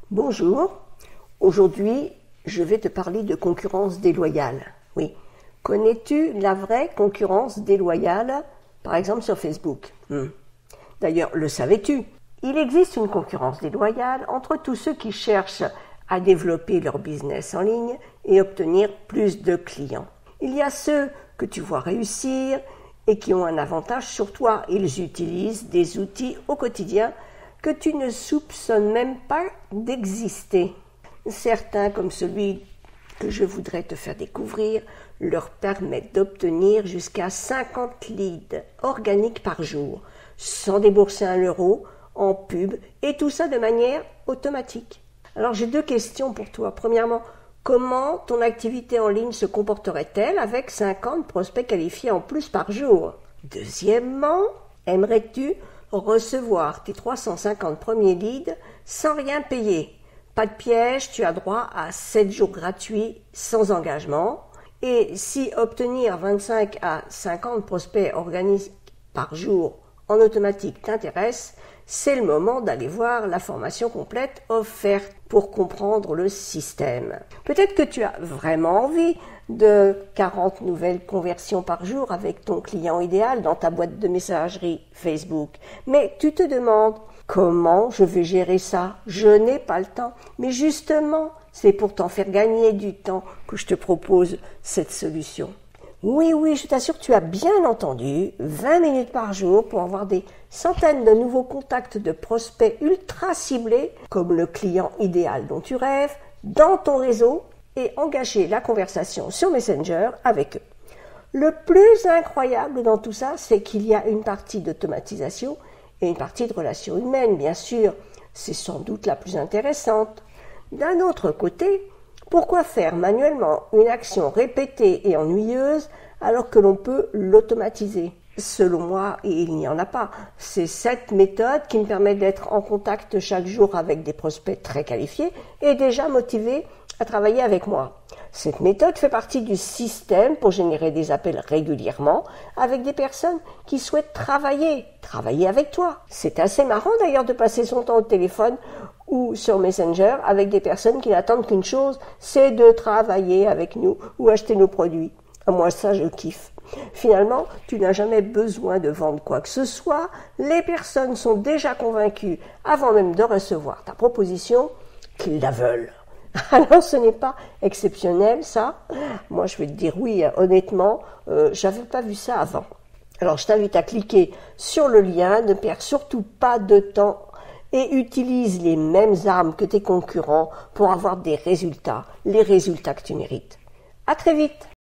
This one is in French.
Bonjour, aujourd'hui je vais te parler de concurrence déloyale. Oui, connais-tu la vraie concurrence déloyale, par exemple sur Facebook? D'ailleurs, le savais-tu? Il existe une concurrence déloyale entre tous ceux qui cherchent à développer leur business en ligne et obtenir plus de clients. Il y a ceux que tu vois réussir et qui ont un avantage sur toi. Ils utilisent des outils au quotidien que tu ne soupçonnes même pas d'exister. Certains, comme celui que je voudrais te faire découvrir, leur permettent d'obtenir jusqu'à 50 leads organiques par jour, sans débourser €1 en pub, et tout ça de manière automatique. Alors j'ai 2 questions pour toi. Premièrement, comment ton activité en ligne se comporterait-elle avec 50 prospects qualifiés en plus par jour? Deuxièmement, aimerais-tu recevoir tes 350 premiers leads sans rien payer? Pas de piège, tu as droit à 7 jours gratuits sans engagement. Et si obtenir 25 à 50 prospects organiques par jour en automatique t'intéresse, c'est le moment d'aller voir la formation complète offerte pour comprendre le système. Peut-être que tu as vraiment envie de 40 nouvelles conversions par jour avec ton client idéal dans ta boîte de messagerie Facebook. Mais tu te demandes, comment je vais gérer ça? Je n'ai pas le temps. Mais justement, c'est pour t'en faire gagner du temps que je te propose cette solution. Oui, je t'assure, tu as bien entendu, 20 minutes par jour pour avoir des centaines de nouveaux contacts de prospects ultra ciblés, comme le client idéal dont tu rêves, dans ton réseau et engager la conversation sur Messenger avec eux. Le plus incroyable dans tout ça, c'est qu'il y a une partie d'automatisation et une partie de relations humaines, bien sûr. C'est sans doute la plus intéressante. D'un autre côté, pourquoi faire manuellement une action répétée et ennuyeuse alors que l'on peut l'automatiser? Selon moi, et il n'y en a pas, c'est cette méthode qui me permet d'être en contact chaque jour avec des prospects très qualifiés et déjà motivés à travailler avec moi. Cette méthode fait partie du système pour générer des appels régulièrement avec des personnes qui souhaitent travailler avec toi. C'est assez marrant d'ailleurs de passer son temps au téléphone ou sur Messenger avec des personnes qui n'attendent qu'une chose, c'est de travailler avec nous ou acheter nos produits. Moi, ça, je kiffe. Finalement, tu n'as jamais besoin de vendre quoi que ce soit. Les personnes sont déjà convaincues, avant même de recevoir ta proposition, qu'ils la veulent. Alors, ce n'est pas exceptionnel, ça. Moi, je vais te dire oui, honnêtement, j'avais pas vu ça avant. Alors, je t'invite à cliquer sur le lien, ne perds surtout pas de temps et utilise les mêmes armes que tes concurrents pour avoir des résultats, les résultats que tu mérites. À très vite!